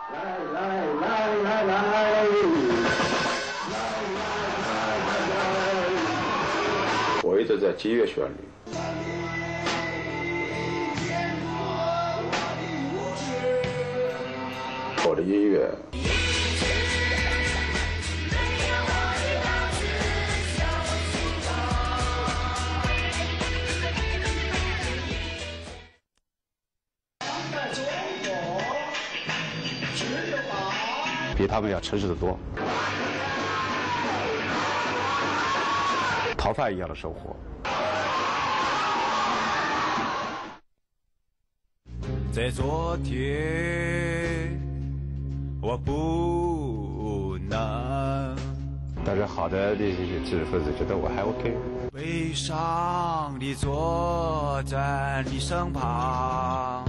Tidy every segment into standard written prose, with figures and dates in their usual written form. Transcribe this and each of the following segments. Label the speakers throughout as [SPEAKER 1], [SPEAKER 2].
[SPEAKER 1] 我一直在节约旋律。我的音乐。比他们要诚实得多，逃犯一样的生活。
[SPEAKER 2] 在昨天，我不能。
[SPEAKER 1] 但是好的那些知识分子觉得我还 OK。
[SPEAKER 2] 悲伤地坐在你身旁。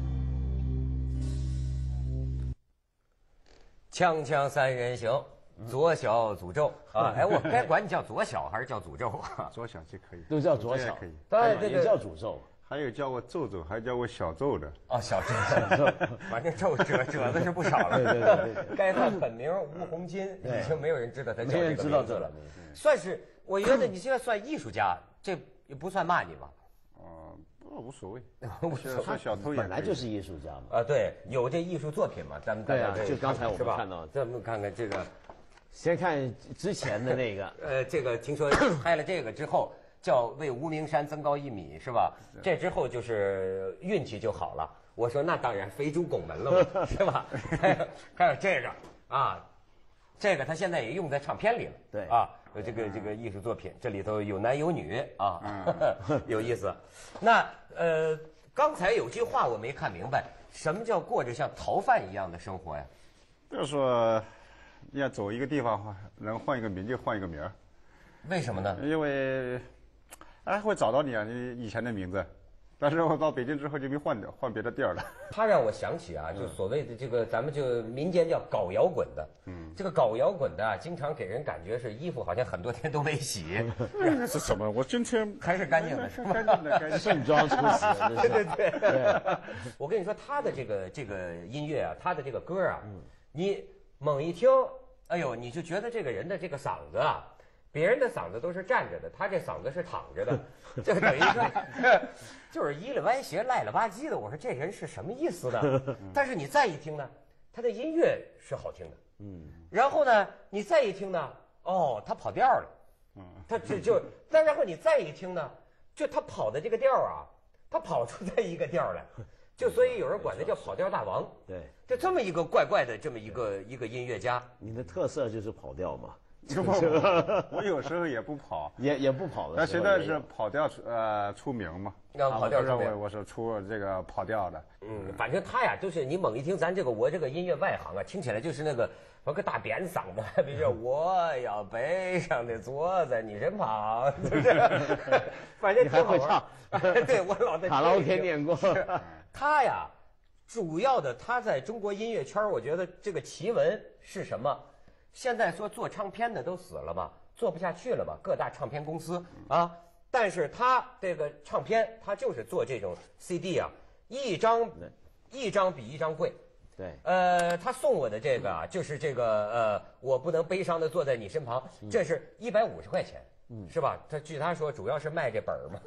[SPEAKER 3] 锵锵三人行，左小诅咒啊！哎，我该管你叫左小还是叫诅咒啊？
[SPEAKER 4] 左小就可以，
[SPEAKER 5] 都叫左小，
[SPEAKER 4] 可以。
[SPEAKER 3] 当然
[SPEAKER 5] 也叫诅咒，
[SPEAKER 4] 还有叫我咒咒，还叫我小咒的。
[SPEAKER 3] 哦，小咒，反正咒褶子是不少了。
[SPEAKER 5] 对。
[SPEAKER 3] 该他本名吴红金，已经没有人知道他叫这个名字了。
[SPEAKER 5] 没人知道这了。
[SPEAKER 3] 算是，我觉得你现在算艺术家，这也不算骂你吧？
[SPEAKER 4] 无所谓，
[SPEAKER 5] 他
[SPEAKER 4] 小偷
[SPEAKER 5] 本来就是艺术家嘛。
[SPEAKER 3] 啊，对，有这艺术作品嘛？咱们
[SPEAKER 5] 对啊，就刚才我们看到，
[SPEAKER 3] 咱们看看这个，
[SPEAKER 5] 先看之前的那个，
[SPEAKER 3] 这个听说拍了这个之后，叫为无名山增高1米，是吧？这之后就是运气就好了。我说那当然飞出拱门了嘛，是吧？还有这个啊，这个他现在也用在唱片里了，
[SPEAKER 5] 对
[SPEAKER 3] 啊，有这个艺术作品，这里头有男有女啊，有意思。那刚才有句话我没看明白，什么叫过着像逃犯一样的生活呀？
[SPEAKER 4] 就是说，你要走一个地方，能换一个名就换一个名儿。
[SPEAKER 3] 为什么呢？
[SPEAKER 4] 因为，会找到你啊，你以前的名字。但是我到北京之后就没换掉，换别的地儿了。
[SPEAKER 3] 他让我想起啊，就所谓的这个，咱们就民间叫搞摇滚的。这个搞摇滚的啊，经常给人感觉是衣服好像很多天都没洗。
[SPEAKER 4] 是什么？我今天
[SPEAKER 3] 还是干净的，是吧？
[SPEAKER 4] 干净的，干净。
[SPEAKER 5] 盛装出席。
[SPEAKER 3] 对。我跟你说，他的这个音乐啊，他的这个歌啊，你猛一听，哎呦，你就觉得这个人的这个嗓子啊。别人的嗓子都是站着的，他这嗓子是躺着的，这等于说就是依了歪斜赖了吧唧的。我说这人是什么意思呢？但是你再一听呢，他的音乐是好听的，然后呢，你再一听呢，哦，他跑调了，他就再然后你再一听呢，就他跑的这个调啊，他跑出这一个调来，就所以有人管他叫跑调大王。
[SPEAKER 5] 对，
[SPEAKER 3] 就这么一个怪怪的这么一个音乐家。
[SPEAKER 5] 你的特色就是跑调嘛。
[SPEAKER 4] 我有时候也不跑，
[SPEAKER 5] 也不跑的。
[SPEAKER 4] 但现在是跑调出名嘛？
[SPEAKER 3] 跑调出名，
[SPEAKER 4] 我是出这个跑调的。
[SPEAKER 3] 反正他呀，就是你猛一听咱我这个音乐外行啊，听起来就是那个有个大扁嗓子，比如说我要悲伤的坐在你身旁，是不是？反正挺好玩。对，我老在
[SPEAKER 5] 卡拉 OK 念过。
[SPEAKER 3] 他呀，主要的他在中国音乐圈，我觉得这个奇闻是什么？现在说做唱片的都死了嘛，做不下去了嘛，各大唱片公司啊。但是他这个唱片，他就是做这种 CD 啊，一张比一张贵。
[SPEAKER 5] 对，
[SPEAKER 3] 他送我的这个啊，就是这个我不能悲伤的坐在你身旁，这是150块钱，是吧？他据他说，主要是卖这本儿嘛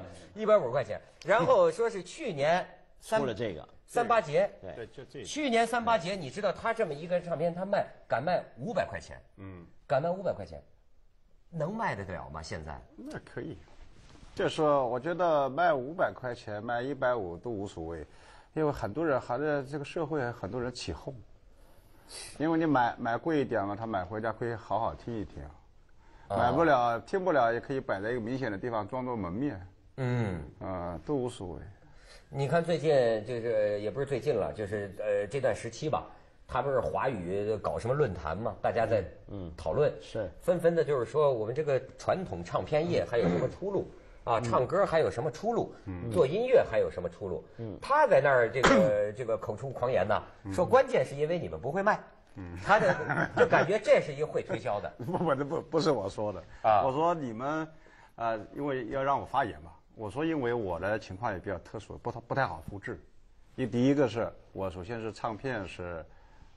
[SPEAKER 3] ，150块钱。然后说是去年
[SPEAKER 5] 出了这个。
[SPEAKER 3] 38节，
[SPEAKER 4] 对，就这。
[SPEAKER 3] 去年38节，你知道他这么一个唱片，他敢卖500块钱，敢卖500块钱，能卖得了吗？现在？
[SPEAKER 4] 那可以，就是说，我觉得卖500块钱，卖150都无所谓，因为很多人还是这个社会很多人起哄，因为你买贵一点嘛，他买回家可以好好听一听，买不了听不了也可以摆在一个明显的地方装作门面，都无所谓。
[SPEAKER 3] 你看最近就是也不是最近了，就是这段时期吧，他不是华语搞什么论坛嘛，大家在讨论，
[SPEAKER 5] 是
[SPEAKER 3] 纷纷的就是说我们这个传统唱片业还有什么出路啊？唱歌还有什么出路？做音乐还有什么出路？他在那儿这个口出狂言呐，说关键是因为你们不会卖。他就感觉这是一个会推销的。
[SPEAKER 4] 不是我说的啊，我说你们因为要让我发言嘛。我说，因为我的情况也比较特殊，不太好复制。第一个是我首先是唱片是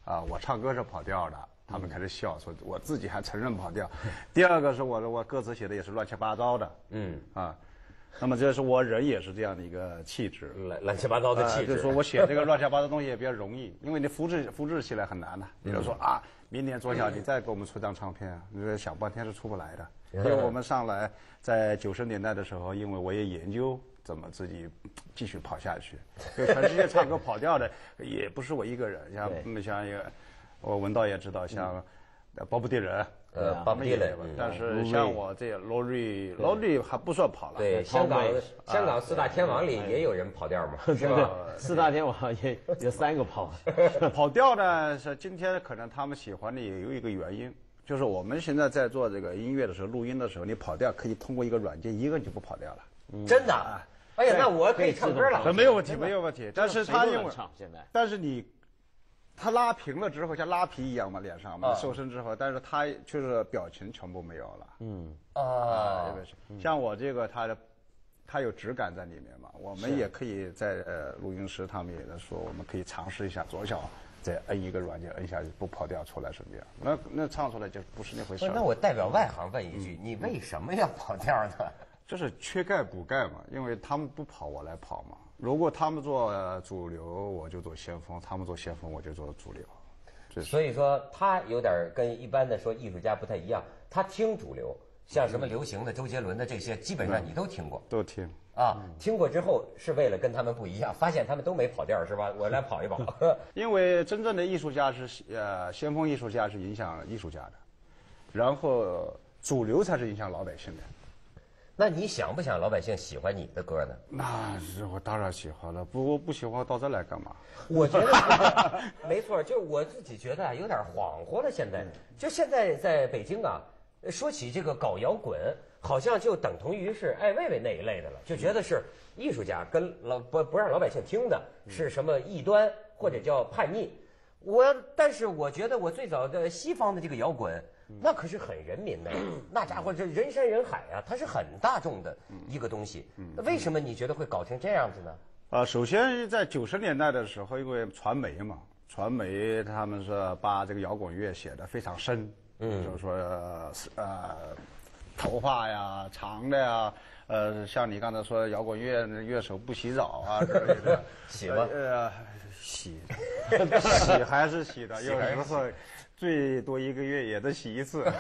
[SPEAKER 4] 我唱歌是跑调的，他们开始笑，说我自己还承认跑调。第二个是我歌词写的也是乱七八糟的，那么这是我人也是这样的一个气质，
[SPEAKER 3] 乱七八糟的气质。
[SPEAKER 4] 就是说我写这个乱七八糟的东西也比较容易，因为你复制起来很难的。比如说明年左小你再给我们出张唱片，你这想半天是出不来的。因为我们上来在90年代的时候，因为我也研究怎么自己继续跑下去。就全世界唱歌跑调的也不是我一个人，像一个我文道也知道，像鲍勃迪伦。
[SPEAKER 3] 鲍勃迪伦，
[SPEAKER 4] 但是像我这罗瑞还不算跑了。
[SPEAKER 3] 对，香港四大天王里也有人跑调嘛，是吧？
[SPEAKER 5] 四大天王也有3个跑。
[SPEAKER 4] 跑调呢是今天可能他们喜欢的也有一个原因，就是我们现在在做这个音乐的时候，录音的时候，你跑调可以通过一个软件，一个你就不跑调了。
[SPEAKER 3] 真的？哎呀，那我可以唱歌了。
[SPEAKER 4] 没有问题，没有问题。但是他因为
[SPEAKER 5] 现在，
[SPEAKER 4] 但是他拉平了之后，像拉皮一样嘛，脸上嘛，瘦身之后，但是他就是表情全部没有了。像我这个，它有质感在里面嘛。我们也可以在录音师，他们也在说，我们可以尝试一下左小再摁一个软件，摁下去不跑调出来是这样。那唱出来就不是那回事。
[SPEAKER 3] 那我代表外行问一句，你为什么要跑调呢？
[SPEAKER 4] 就是缺钙补钙嘛，因为他们不跑，我来跑嘛。如果他们做主流，我就做先锋；他们做先锋，我就做主流。
[SPEAKER 3] 所以说，他有点跟一般的说艺术家不太一样，他听主流，像什么流行的周杰伦的这些，基本上你都听过。
[SPEAKER 4] 都听。
[SPEAKER 3] 听过之后是为了跟他们不一样，发现他们都没跑调是吧？我来跑一跑。
[SPEAKER 4] 因为真正的艺术家是先锋艺术家是影响艺术家的，然后主流才是影响老百姓的。
[SPEAKER 3] 那你想不想老百姓喜欢你的歌呢？
[SPEAKER 4] 那是我当然喜欢了，不喜欢到这来干嘛？
[SPEAKER 3] 我觉得没错，就是我自己觉得有点恍惚了。现在在北京说起这个搞摇滚，好像就等同于是艾薇薇那一类的了，就觉得是艺术家跟不让老百姓听的是什么异端或者叫叛逆。但是我觉得我最早的西方的这个摇滚。那可是很人民的，那家伙这人山人海啊，它是很大众的一个东西。那为什么你觉得会搞成这样子呢？
[SPEAKER 4] 首先在90年代的时候，因为传媒嘛，传媒他们是把这个摇滚乐写得非常深，就是说头发呀长的呀，像你刚才说摇滚乐手不洗澡啊之类的，
[SPEAKER 3] 洗吗？
[SPEAKER 4] 洗还是洗的，有时候。最多1个月也得洗一次。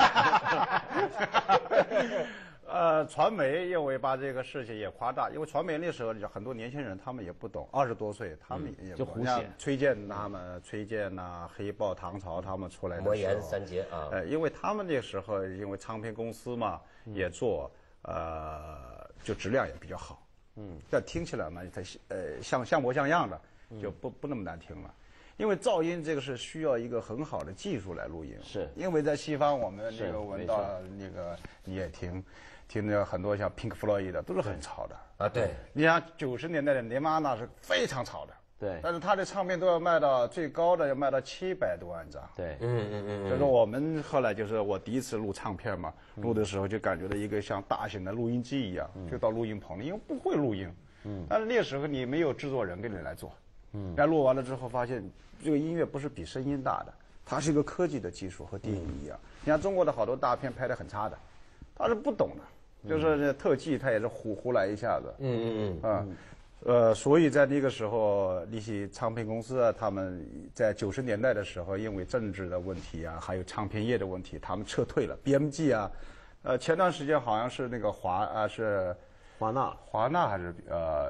[SPEAKER 4] 传媒因为把这个事情也夸大，因为传媒那时候很多年轻人他们也不懂，20多岁他们也
[SPEAKER 5] 就胡写。
[SPEAKER 4] 崔健呐、黑豹、唐朝他们出来的时候，
[SPEAKER 3] 魔岩三杰啊，
[SPEAKER 4] 因为他们那时候因为唱片公司嘛也做，就质量也比较好，但听起来嘛，它像模像样的，就不那么难听了。因为噪音这个是需要一个很好的技术来录音，
[SPEAKER 5] 是
[SPEAKER 4] 因为在西方我们那个闻到那个你也听着很多像 Pink Floyd 的都是很吵的
[SPEAKER 3] 对，
[SPEAKER 4] 你像90年代的Nirvana是非常吵的，
[SPEAKER 5] 对，
[SPEAKER 4] 但是他的唱片都要卖到最高的要卖到700多万张，
[SPEAKER 5] 对，
[SPEAKER 4] 所以说我们后来就是我第一次录唱片嘛，录的时候就感觉到一个像大型的录音机一样，就到录音棚里，因为不会录音，但是那时候你没有制作人给你来做，那录完了之后发现。这个音乐不是比声音大的，它是一个科技的技术，和电影一样。你看中国的好多大片拍得很差的，他是不懂的，就是这特技他也是胡来一下子。所以在那个时候，那些唱片公司啊，他们在90年代的时候，因为政治的问题啊，还有唱片业的问题，他们撤退了。BMG 啊，前段时间好像是那个华纳还是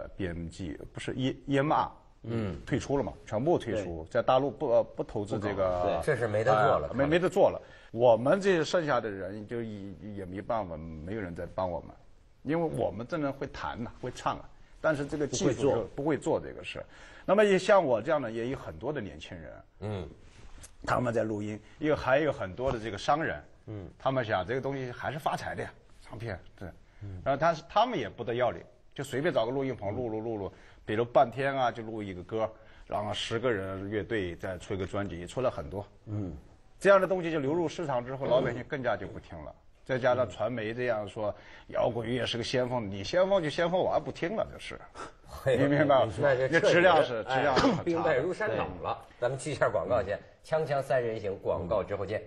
[SPEAKER 4] BMG， 不是EMR。退出了嘛，全部退出，在大陆不投资这个，
[SPEAKER 3] 这是没得做了，
[SPEAKER 4] 没得做了。我们这剩下的人就也没办法，没有人在帮我们，因为我们真的会弹会唱但是这个技术不会做这个事。那么也像我这样的也有很多的年轻人，他们在录音，还有很多的这个商人，他们想这个东西还是发财的呀，唱片对，然后他们也不得要领，就随便找个录音棚录。比如半天就录一个歌，然后10个人乐队再出一个专辑，出了很多。这样的东西就流入市场之后，老百姓更加就不听了。 再加上传媒这样说，摇滚乐是个先锋，你先锋就先锋，我还不听了，就是，你明白吗？这质量是很差，
[SPEAKER 3] 兵败如山倒了。咱们去一下广告去，锵锵三人行，广告之后见。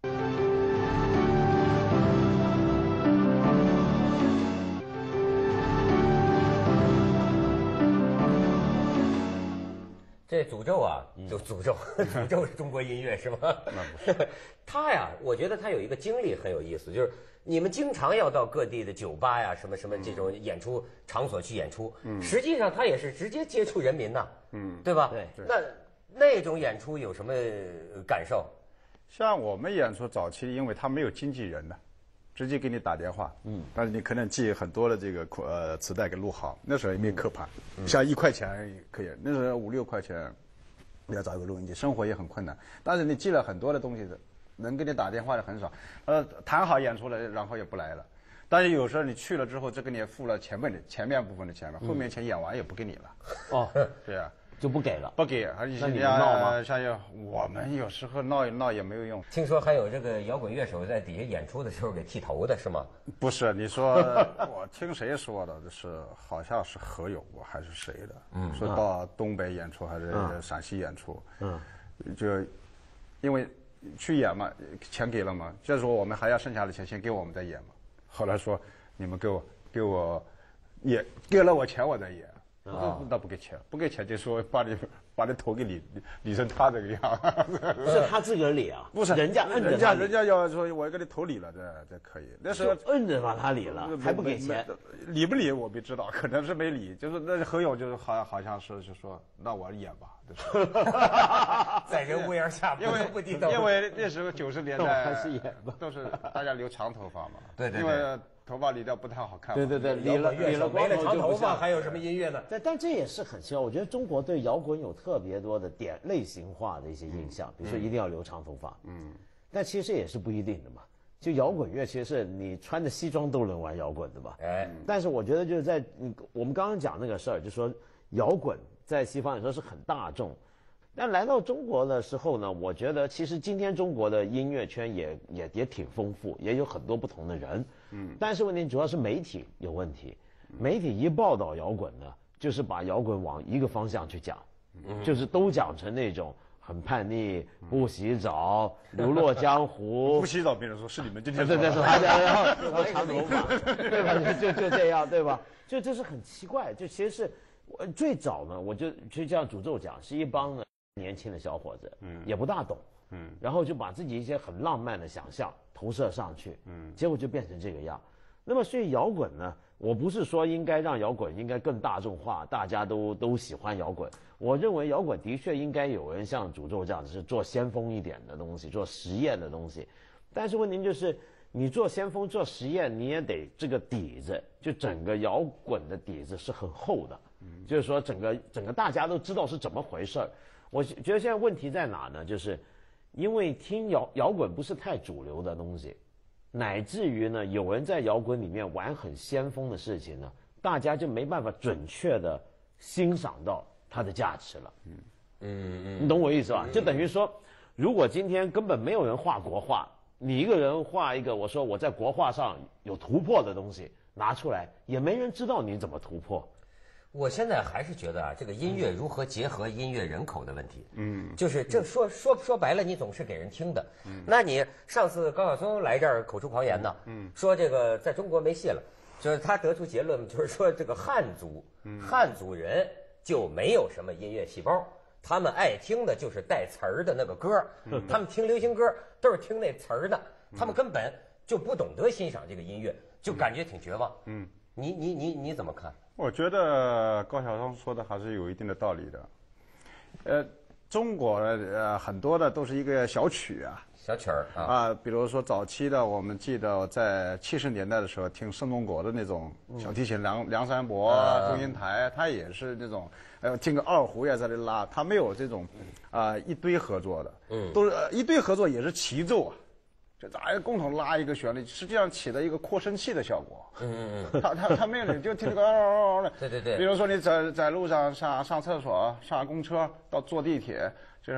[SPEAKER 3] 这诅咒啊，就诅咒是中国音乐是吗？
[SPEAKER 4] 那不是。
[SPEAKER 3] 他呀，我觉得他有一个经历很有意思，就是你们经常要到各地的酒吧呀，什么这种演出场所去演出，实际上他也是直接接触人民呐，对吧？
[SPEAKER 5] 对。
[SPEAKER 3] 那种演出有什么感受？
[SPEAKER 4] 像我们演出早期，因为他没有经纪人的，直接给你打电话，但是你可能寄很多的这个磁带给录好，那时候也没有刻盘，像1块钱可以，那时候5、6块钱，你要找一个录音机，生活也很困难。但是你寄了很多的东西的，能给你打电话的很少，谈好演出了，然后也不来了。但是有时候你去了之后，这给你付了前面部分的钱了，后面钱演完也不给你了。
[SPEAKER 5] 哦，
[SPEAKER 4] 对啊。
[SPEAKER 5] 就不给了，
[SPEAKER 4] 不给，而且
[SPEAKER 5] 那你们闹吗？
[SPEAKER 4] 像我们有时候闹一闹也没有用。
[SPEAKER 3] 听说还有这个摇滚乐手在底下演出的时候给剃头的是吗？
[SPEAKER 4] 不是，你说我听谁说的？是好像是何勇还是谁的？说到东北演出还是陕西演出，就因为去演嘛，钱给了嘛，这时候我们还要剩下的钱先给我们再演嘛。后来说你们给我也给了我钱我再演。那不给钱，不给钱就说把你头给理成他这个样，
[SPEAKER 5] 不是他自个儿理啊，不是人家摁着他，
[SPEAKER 4] 人家要说我给你头理了，这可以。那时候
[SPEAKER 5] 摁着把他理了，还不给钱，
[SPEAKER 4] 理不理我不知道，可能是没理。就是那何勇就是好像是就说那我演吧，就是
[SPEAKER 3] 在人屋檐下不低头，
[SPEAKER 4] 因为那时候90年代还是演吧，都是大家留长头发嘛，
[SPEAKER 3] 对，
[SPEAKER 4] 因为头发理掉不太好看。
[SPEAKER 5] 对，理了光头
[SPEAKER 3] 长头发还有什么音乐呢？
[SPEAKER 5] 但这也是很奇怪，我觉得中国对摇滚有特别多的类型化的一些印象，比如说一定要留长头发，但其实这也是不一定的嘛。就摇滚乐其实是你穿着西装都能玩摇滚的嘛。但是我觉得就是在我们刚刚讲那个事儿，就说摇滚在西方来说是很大众。但来到中国的时候呢，我觉得其实今天中国的音乐圈也挺丰富，也有很多不同的人。但是问题主要是媒体有问题，媒体一报道摇滚呢，就是把摇滚往一个方向去讲，就是都讲成那种很叛逆、不洗澡、流落江湖。
[SPEAKER 4] 不洗澡，别人说是你们今天
[SPEAKER 5] 对，然后长头发，对吧？就这样，对吧？就这是很奇怪。就其实是最早呢，我就像诅咒讲，是一帮呢年轻的小伙子，也不大懂，然后就把自己一些很浪漫的想象投射上去，结果就变成这个样。那么所以摇滚呢，我不是说应该让摇滚应该更大众化，大家都喜欢摇滚。我认为摇滚的确应该有人像诅咒这样子是做先锋一点的东西，做实验的东西。但是问题就是你做先锋做实验，你也得这个底子，就整个摇滚的底子是很厚的，就是说整个大家都知道是怎么回事儿。我觉得现在问题在哪呢？就是因为听摇滚不是太主流的东西，乃至于呢，有人在摇滚里面玩很先锋的事情呢，大家就没办法准确的欣赏到它的价值了。你懂我意思吧？就等于说，如果今天根本没有人画国画，你一个人画一个，我说我在国画上有突破的东西拿出来，也没人知道你怎么突破。
[SPEAKER 3] 我现在还是觉得啊，这个音乐如何结合音乐人口的问题，就是这说白了，你总是给人听的。那你上次高晓松来这儿口出狂言呢，说这个在中国没戏了，就是他得出结论，就是说这个汉族人就没有什么音乐细胞，他们爱听的就是带词儿的那个歌，他们听流行歌都是听那词儿的，他们根本就不懂得欣赏这个音乐，就感觉挺绝望。你怎么看？
[SPEAKER 4] 我觉得高晓松说的还是有一定的道理的。中国很多的都是一个小曲啊，
[SPEAKER 3] 小曲儿啊，
[SPEAKER 4] 比如说早期的，我们记得在70年代的时候听盛中国的那种小提琴，梁山伯、祝英台，他也是那种，听个二胡也在这里拉，他没有这种一堆合作的，都是一堆合作也是齐奏啊。大家共同拉一个旋律，实际上起了一个扩声器的效果。他没有，你就听这个
[SPEAKER 3] 对。
[SPEAKER 4] 比如说你在路上上厕所、上公车、坐地铁，就是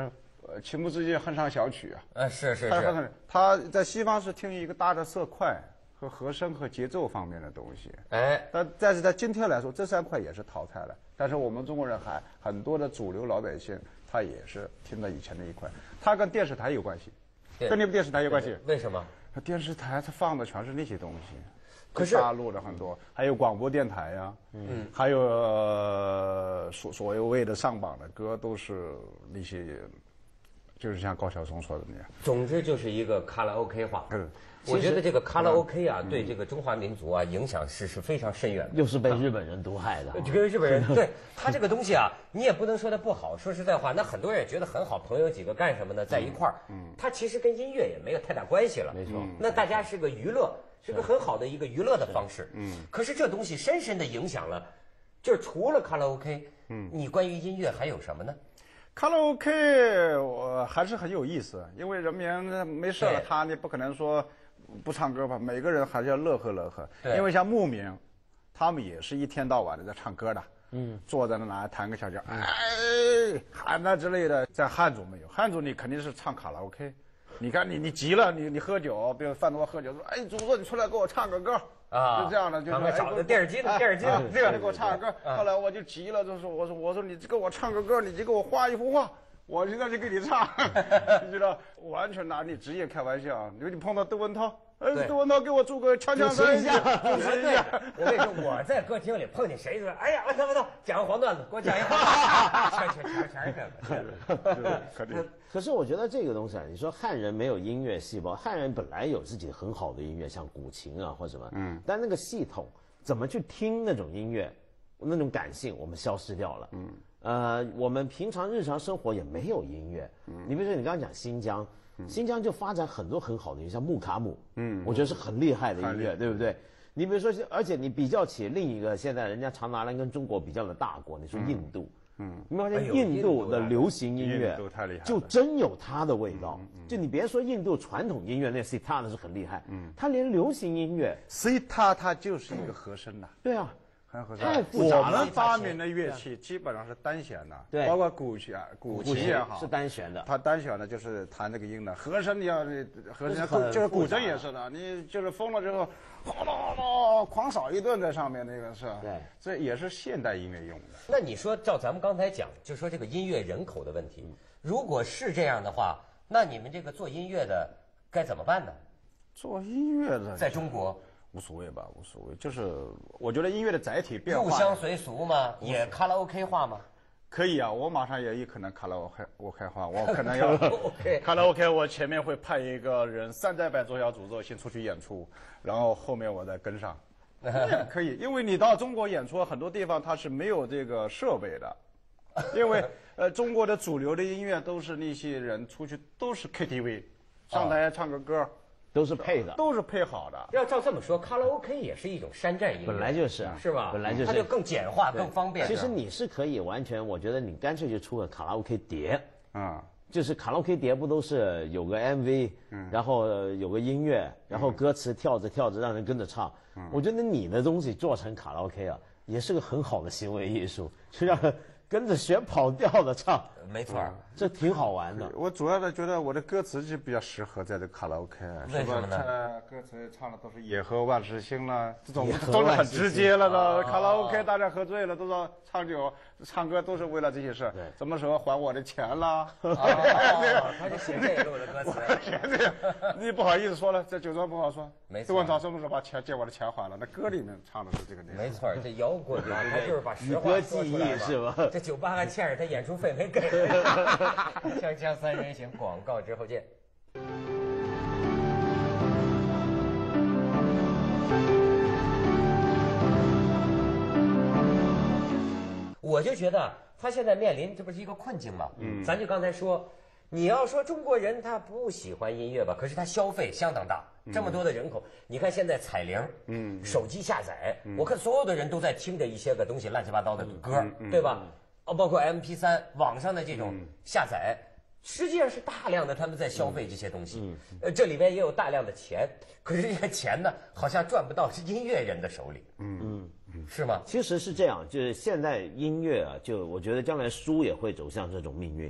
[SPEAKER 4] 情不自禁哼上小曲啊。
[SPEAKER 3] 是。
[SPEAKER 4] 他在西方是听一个大的色块和和声和节奏方面的东西。但是在今天来说，这3块也是淘汰了。但是我们中国人还很多的主流老百姓，他也是听到以前的一块。他跟电视台有关系，跟你们电视台有关系。
[SPEAKER 3] 为什么？
[SPEAKER 4] 电视台它放的全是那些东西。
[SPEAKER 3] 可是
[SPEAKER 4] 大陆的很多，还有广播电台呀，还有所谓的上榜的歌，都是那些，就是像高晓松说的那样。
[SPEAKER 3] 总之就是一个卡拉 OK 化。我觉得这个卡拉 OK 啊，对这个中华民族啊影响是非常深远的。
[SPEAKER 5] 又是被日本人毒害的。
[SPEAKER 3] 这个日本人对他这个东西啊，你也不能说它不好。说实在话，那很多人也觉得很好，朋友几个干什么呢？在一块儿，它其实跟音乐也没有太大关系了。
[SPEAKER 5] 没错。
[SPEAKER 3] 那大家是个娱乐。是个很好的一个娱乐的方式，可是这东西深深的影响了，就是除了卡拉 OK，你关于音乐还有什么呢？
[SPEAKER 4] 卡拉 OK 我还是很有意思，因为人民没事了，你不可能说不唱歌吧，每个人还是要乐呵乐呵。因为像牧民，他们也是一天到晚的在唱歌的，坐在那弹个小调，喊啊之类的。在汉族没有，汉族你肯定是唱卡拉 OK。你看你急了，你喝酒，比如饭桌喝酒，说祖宗你出来给我唱个歌啊，就这样的，就是
[SPEAKER 3] 找个电视机的，
[SPEAKER 4] 这样你给我唱个歌。后来我就急了，就说我说你给我唱个歌，你就给我画一幅画，我现在就给你唱，你知道，完全拿你职业开玩笑。你碰到窦文涛。窦文涛给我做个锵锵三下，
[SPEAKER 3] 我跟你说，我在歌厅里碰见谁说，哎呀，文涛讲个黄段子，给我讲一个，全是。
[SPEAKER 5] 可是我觉得这个东西啊，你说汉人没有音乐细胞，汉人本来有自己很好的音乐，像古琴啊或什么，但那个系统怎么去听那种音乐，那种感性我们消失掉了。我们平常日常生活也没有音乐。你比如说你刚刚讲新疆。新疆就发展很多很好的音乐，像木卡姆，我觉得是很厉害的音乐，对不对？你比如说，而且你比较起另一个现在人家常拿来跟中国比较的大国，你说印度，你发现印度的流行音乐就真有它的味道。就你别说印度传统音乐那 sitar 那是很厉害，它连流行音乐
[SPEAKER 4] sitar 它就是一个和声的，
[SPEAKER 5] 对啊。
[SPEAKER 4] 太复杂了。我们发明的乐器基本上是单弦的，
[SPEAKER 5] 对，
[SPEAKER 4] 包括古琴也好，
[SPEAKER 5] 是单弦的。
[SPEAKER 4] 它单弦的就是弹那个音的，和声你要和声就是古筝也是的，你就是疯了之后，哗啦啦狂扫一顿在上面那个是，
[SPEAKER 5] 对，
[SPEAKER 4] 这也是现代音乐用的。
[SPEAKER 3] 那你说照咱们刚才讲，就说这个音乐人口的问题，如果是这样的话，那你们这个做音乐的该怎么办呢？
[SPEAKER 4] 做音乐的
[SPEAKER 3] 在中国。
[SPEAKER 4] 无所谓吧，无所谓。就是我觉得音乐的载体变化，
[SPEAKER 3] 入乡随俗吗？也卡拉 OK 化吗？
[SPEAKER 4] 可以啊，我马上也有可能卡拉 OK 化，我可能要卡拉 OK， 我前面会派一个人山寨版做小诅咒先出去演出，然后后面我再跟上。可以，因为你到中国演出，很多地方它是没有这个设备的，因为中国的主流的音乐都是那些人出去都是 KTV， 上台唱个歌。
[SPEAKER 5] 都是配的，
[SPEAKER 4] 都是配好的。
[SPEAKER 3] 要照这么说，卡拉 OK 也是一种山寨音乐，
[SPEAKER 5] 本来就是，
[SPEAKER 3] 是吧？
[SPEAKER 5] 本来就是，
[SPEAKER 3] 它就更简化、更方便。
[SPEAKER 5] 其实你是可以完全，我觉得你干脆就出个卡拉 OK 碟，就是卡拉 OK 碟不都是有个 MV，然后有个音乐，然后歌词跳着跳着让人跟着唱。我觉得你的东西做成卡拉 OK 啊，也是个很好的行为艺术，就让跟着学跑调的唱。
[SPEAKER 3] 没错，
[SPEAKER 5] 这挺好玩的。
[SPEAKER 4] 我主要的觉得我的歌词就比较适合在这卡拉 OK，
[SPEAKER 3] 为什么呢？
[SPEAKER 4] 歌词唱的都是野鹤万事兴了，这种都是很直接了的。卡拉 OK 大家喝醉了都说唱酒唱歌都是为了这些事，什么时候还我的钱啦？
[SPEAKER 3] 他就写这一路的歌词。
[SPEAKER 4] 你不好意思说了，在酒庄不好说。
[SPEAKER 3] 没错。
[SPEAKER 4] 窦文涛什么时候把借我的钱还了？那歌里面唱的是这个内容。
[SPEAKER 3] 没错，这摇滚啊，他就是把实话说出来
[SPEAKER 5] 是吧？
[SPEAKER 3] 这酒吧还欠着他演出费没给。锵锵三人行，广告之后见。我就觉得他现在面临这不是一个困境吗？咱就刚才说，你要说中国人他不喜欢音乐吧，可是他消费相当大，这么多的人口，你看现在彩铃，手机下载，我看所有的人都在听着一些个东西，乱七八糟的歌，对吧？包括 MP3 网上的这种下载，实际上是大量的他们在消费这些东西。这里边也有大量的钱，可是这些钱呢，好像赚不到音乐人的手里。是吗？
[SPEAKER 5] 其实是这样，就是现在音乐啊，就我觉得将来书也会走向这种命运。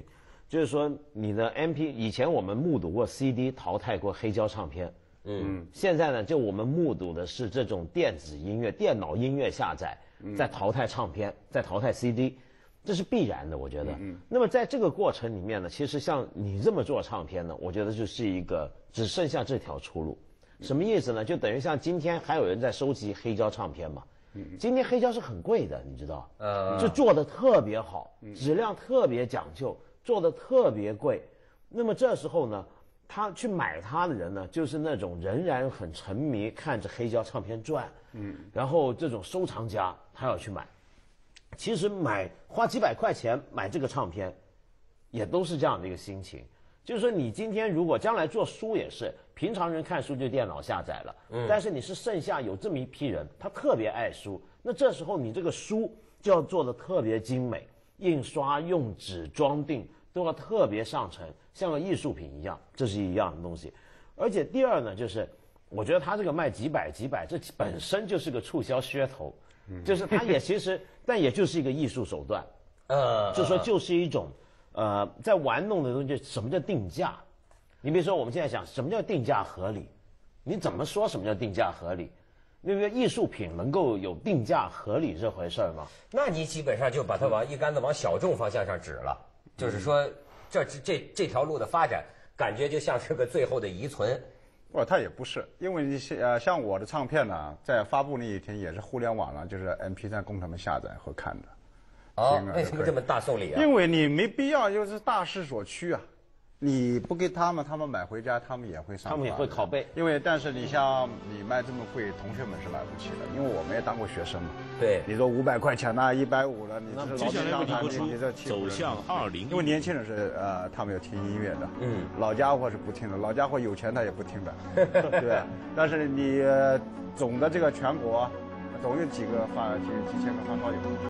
[SPEAKER 5] 就是说你的 MP 以前我们目睹过 CD 淘汰过黑胶唱片，现在呢就我们目睹的是这种电子音乐、电脑音乐下载在淘汰唱片，在淘汰 CD， 这是必然的，我觉得。那么在这个过程里面呢，其实像你这么做唱片呢，我觉得就是一个只剩下这条出路。什么意思呢？就等于像今天还有人在收集黑胶唱片嘛。今天黑胶是很贵的，你知道？就做的特别好，质量特别讲究，做的特别贵。那么这时候呢，他去买它的人呢，就是那种仍然很沉迷看着黑胶唱片赚，然后这种收藏家他要去买。其实花几百块钱买这个唱片，也都是这样的一个心情。就是说，你今天如果将来做书也是，平常人看书就电脑下载了，但是你是剩下有这么一批人，他特别爱书，那这时候你这个书就要做的特别精美，印刷、用纸、装订都要特别上乘，像个艺术品一样，这是一样的东西。而且第二呢，就是我觉得他这个卖几百，这本身就是个促销噱头，就是他也其实，但也就是一个艺术手段，就说就是一种。在玩弄的东西，什么叫定价？你比如说，我们现在讲什么叫定价合理？你怎么说什么叫定价合理？那个艺术品能够有定价合理这回事吗？
[SPEAKER 3] 那你基本上就把它一竿子往小众方向上指了，就是说，这条路的发展，感觉就像是个最后的遗存。
[SPEAKER 4] 不，它也不是，因为你像我的唱片呢，在发布那一天也是互联网上，就是 MP3 供他们下载和看的。
[SPEAKER 3] 为什么这么大送礼啊？
[SPEAKER 4] 因为你没必要，就是大势所趋啊。你不给他们买回家，他们也会上。
[SPEAKER 5] 他们也会拷贝。
[SPEAKER 4] 但是你像你卖这么贵，同学们是买不起的，因为我们也当过学生嘛。
[SPEAKER 3] 对。
[SPEAKER 4] 你说500块钱呐，150了，你这
[SPEAKER 6] 接下来为您播出
[SPEAKER 4] 你这
[SPEAKER 6] 走向20，
[SPEAKER 4] 因为年轻人是他们要听音乐的，老家伙是不听的，老家伙有钱他也不听的，对。但是你总的这个全国，总有几千个发烧友。